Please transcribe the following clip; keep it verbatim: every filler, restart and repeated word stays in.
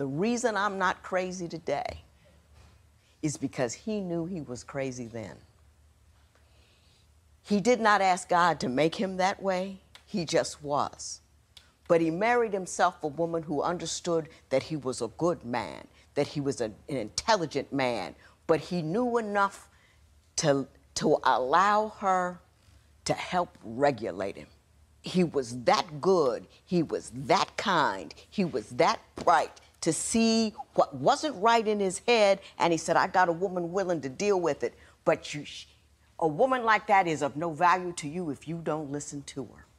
The reason I'm not crazy today is because he knew he was crazy then. He did not ask God to make him that way. He just was. But he married himself a woman who understood that he was a good man, that he was a, an intelligent man, but he knew enough to, to allow her to help regulate him. He was that good, he was that kind, he was that bright to see what wasn't right in his head, and he said, I got a woman willing to deal with it, but you, a woman like that is of no value to you if you don't listen to her.